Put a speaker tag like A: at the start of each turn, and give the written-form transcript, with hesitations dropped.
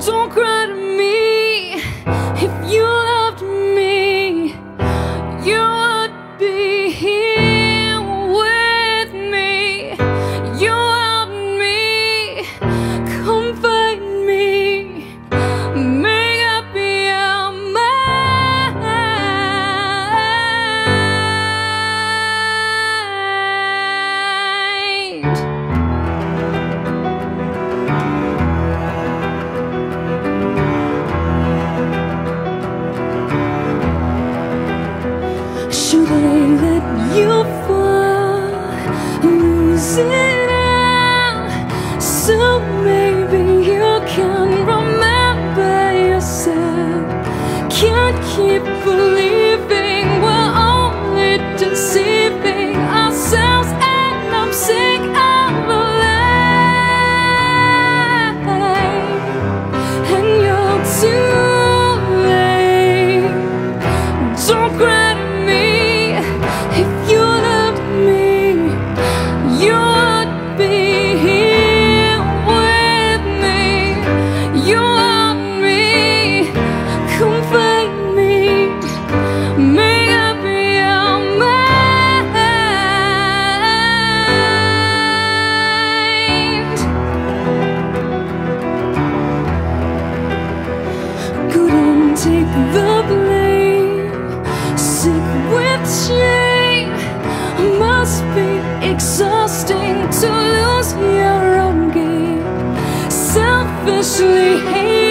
A: Don't cry to me. If you loved me, you would be here with me. You helped me, comfort me, make up your mind. Should I let you fall, lose it all, so maybe you can remember yourself? Can't keep believing we're only deceiving ourselves, and I'm sick of the lie, and you're too late. Don't cry to me. If you loved me, you would be here with me. You help me, comfort me, make up your mind. Couldn't take the blame, sick with shame. Must be exhausting to lose your own game, selfishly hate.